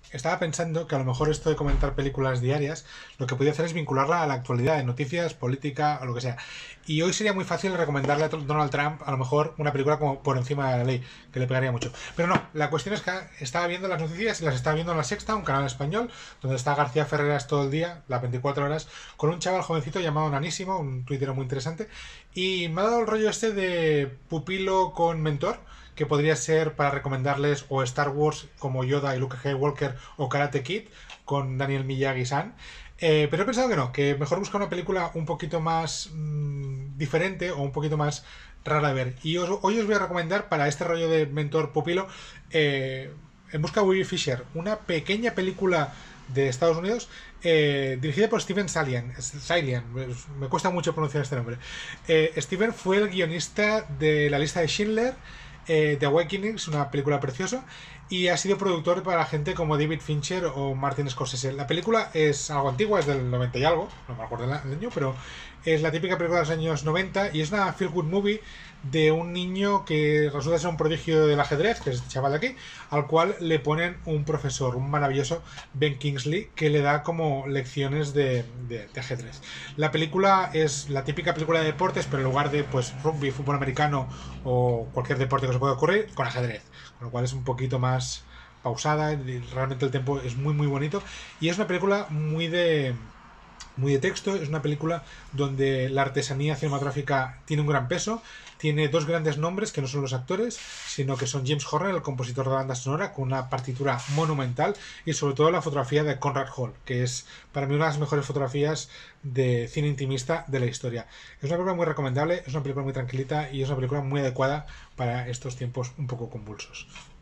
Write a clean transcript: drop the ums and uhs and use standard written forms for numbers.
estaba pensando que a lo mejor esto de comentar películas diarias, lo que podía hacer es vincularla a la actualidad, en noticias, política o lo que sea. Y hoy sería muy fácil recomendarle a Donald Trump a lo mejor una película como Por encima de la ley, que le pegaría mucho. Pero no, la cuestión es que estaba viendo las noticias y las estaba viendo en La Sexta, un canal español, donde está García Ferreras todo el día, las 24 horas, con un chaval jovencito llamado Nanísimo, un tuitero muy interesante, y me ha dado el rollo este de pupilo con mentor, que podría ser para recomendarles o Star Wars como Yoda y Luke Skywalker o Karate Kid con Daniel Miyagi-san. Pero he pensado que no, que mejor buscar una película un poquito más diferente o un poquito más rara de ver. Y hoy os voy a recomendar para este rollo de mentor pupilo En busca de Willy Fisher, una pequeña película de Estados Unidos dirigida por Steven Salian, me cuesta mucho pronunciar este nombre. Steven fue el guionista de La lista de Schindler, The Awakenings, una película preciosa, y ha sido productor para gente como David Fincher o Martin Scorsese. La película es algo antigua, es del 90 y algo, no me acuerdo el año, pero es la típica película de los años 90 y es una feel good movie de un niño que resulta ser un prodigio del ajedrez, que es este chaval de aquí, al cual le ponen un profesor, un maravilloso Ben Kingsley, que le da como lecciones de ajedrez. La película es la típica película de deportes, pero en lugar de pues rugby, fútbol americano o cualquier deporte que se pueda ocurrir, con ajedrez, con lo cual es un poquito más pausada, realmente el tiempo es muy muy bonito y es una película muy de texto, es una película donde la artesanía cinematográfica tiene un gran peso, tiene dos grandes nombres que no son los actores, sino que son James Horner, el compositor de la banda sonora, con una partitura monumental, y sobre todo la fotografía de Conrad Hall, que es para mí una de las mejores fotografías de cine intimista de la historia. Es una película muy recomendable, es una película muy tranquilita y es una película muy adecuada para estos tiempos un poco convulsos.